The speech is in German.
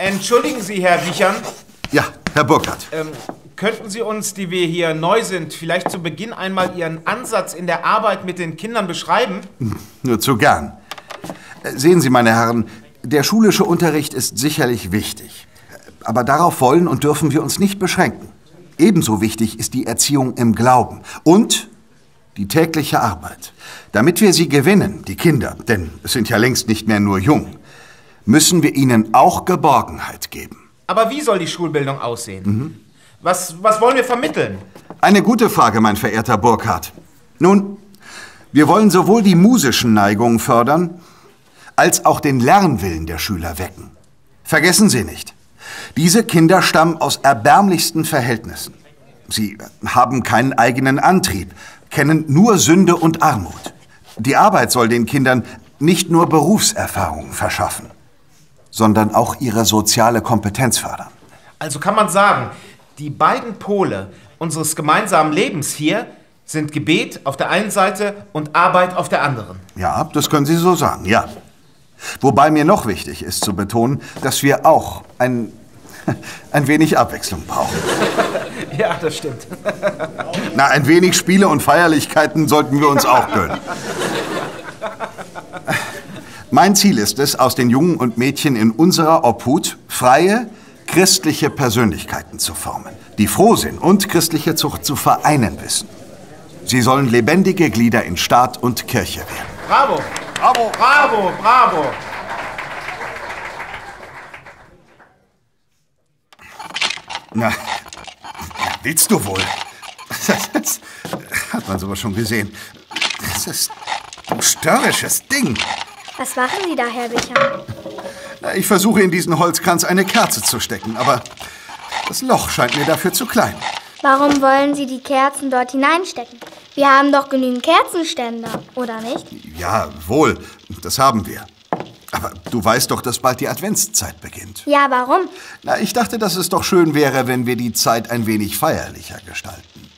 Entschuldigen Sie, Herr Wiechern. Ja, Herr Burkhardt. Könnten Sie uns, die wir hier neu sind, vielleicht zu Beginn einmal Ihren Ansatz in der Arbeit mit den Kindern beschreiben? Nur zu gern. Sehen Sie, meine Herren, der schulische Unterricht ist sicherlich wichtig. Aber darauf wollen und dürfen wir uns nicht beschränken. Ebenso wichtig ist die Erziehung im Glauben und die tägliche Arbeit. Damit wir sie gewinnen, die Kinder, denn es sind ja längst nicht mehr nur jung, müssen wir ihnen auch Geborgenheit geben. Aber wie soll die Schulbildung aussehen? Was wollen wir vermitteln? Eine gute Frage, mein verehrter Burkhardt. Nun, wir wollen sowohl die musischen Neigungen fördern, als auch den Lernwillen der Schüler wecken. Vergessen Sie nicht, diese Kinder stammen aus erbärmlichsten Verhältnissen. Sie haben keinen eigenen Antrieb, kennen nur Sünde und Armut. Die Arbeit soll den Kindern nicht nur Berufserfahrung verschaffen, sondern auch ihre soziale Kompetenz fördern. Also kann man sagen, die beiden Pole unseres gemeinsamen Lebens hier sind Gebet auf der einen Seite und Arbeit auf der anderen. Ja, das können Sie so sagen, ja. Wobei mir noch wichtig ist zu betonen, dass wir auch ein wenig Abwechslung brauchen. Ja, das stimmt. Na, ein wenig Spiele und Feierlichkeiten sollten wir uns auch gönnen. Mein Ziel ist es, aus den Jungen und Mädchen in unserer Obhut freie, christliche Persönlichkeiten zu formen, die Frohsinn und christliche Zucht zu vereinen wissen. Sie sollen lebendige Glieder in Staat und Kirche werden. Bravo! Bravo! Bravo! Bravo! Na, willst du wohl? Das hat man sowas schon gesehen. Das ist ein störrisches Ding. Was machen Sie da, Herr Wiechern? Na, ich versuche in diesen Holzkranz eine Kerze zu stecken, aber das Loch scheint mir dafür zu klein. Warum wollen Sie die Kerzen dort hineinstecken? Wir haben doch genügend Kerzenständer, oder nicht? Ja, wohl, das haben wir. Aber du weißt doch, dass bald die Adventszeit beginnt. Ja, warum? Na, ich dachte, dass es doch schön wäre, wenn wir die Zeit ein wenig feierlicher gestalten.